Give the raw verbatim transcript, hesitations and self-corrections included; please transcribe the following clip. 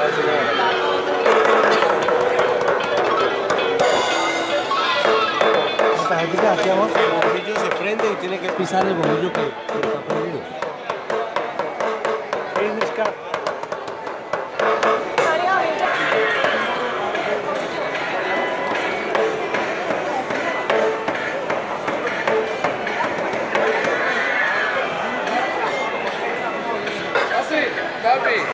Esta gente que hacíamos, el bombillo se prende y tiene que pisar el bombillo que, que está